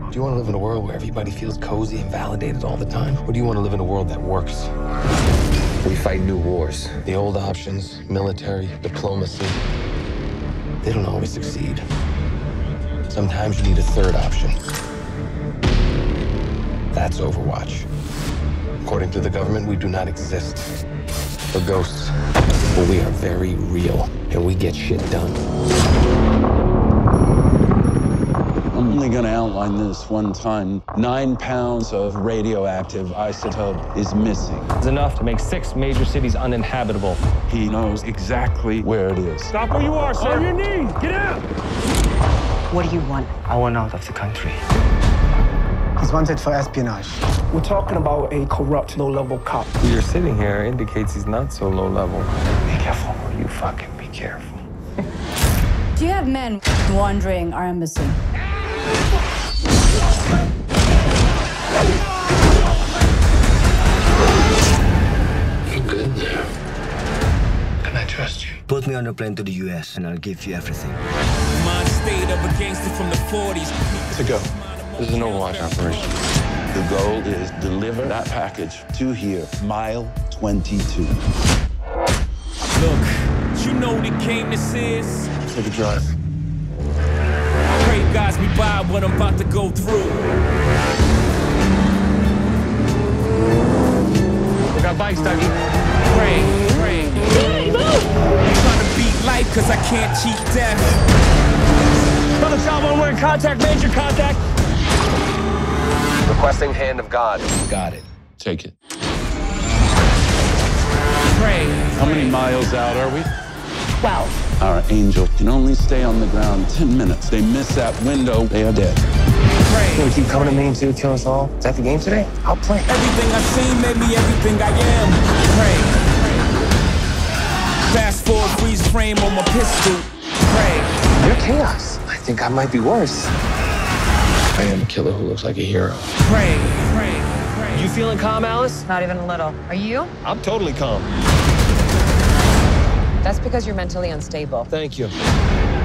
Do you want to live in a world where everybody feels cozy and validated all the time? Or do you want to live in a world that works? We fight new wars. The old options, military, diplomacy, they don't always succeed. Sometimes you need a third option. That's Overwatch. According to the government, we do not exist. We're ghosts. But we are very real, and we get shit done. I'm only gonna outline this one time. 9 pounds of radioactive isotope is missing. It's enough to make 6 major cities uninhabitable. He knows exactly where it is. Stop where you are, sir. On your knees. Get out. What do you want? I want out of the country. He's wanted for espionage. We're talking about a corrupt, low-level cop. You're sitting here indicates he's not so low level. Be careful. You fucking be careful. Do you have men wandering our embassy? You good there? Can I trust you? Put me on a plane to the US and I'll give you everything. Mind state of a gangster from the 40s. To go. This is an Overwatch operation. The goal is deliver that package to here, mile 22. Look, you know the game this is. Take a drive. Pray guys me by what I'm about to go through. We got bikes, Dougie. Pray. I'm trying to beat life cause I can't cheat death. Brother Salvo, we're in contact. Major contact. Requesting hand of God. Got it. Take it. Pray. How many miles out are we? 12. Our angel can only stay on the ground 10 minutes. They miss that window, they are dead. Pray. You keep coming to me to kill us all. Is that the game today? I'll play. Everything I've seen made me everything I am. Pray. Fast forward, freeze frame on my pistol. Pray. You're chaos. I think I might be worse. I am a killer who looks like a hero. Pray. You feeling calm, Alice? Not even a little. Are you? I'm totally calm. That's because you're mentally unstable. Thank you.